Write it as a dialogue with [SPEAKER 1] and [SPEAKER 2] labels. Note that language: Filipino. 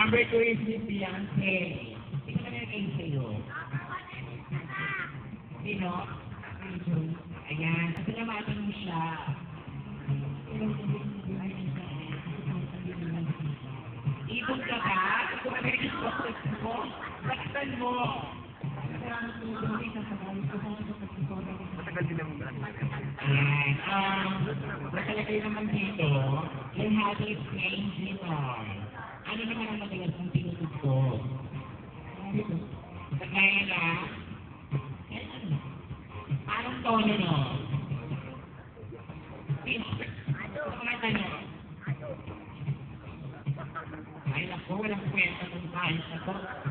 [SPEAKER 1] Number 2 is Miss Beyonce. Sino na naging sa'yo? Sino? Ayan. Salamatan mo siya. Ibon ka ba? Kung ano yung success mo, laksan mo. Ayan. Nakalagay naman dito, yung habit playing guitar. Ano naman ang madalas ng tinutugtog? Kaya na, anong tono no? Kumata nyo. Ay naku, walang kwenta kung kahit na to.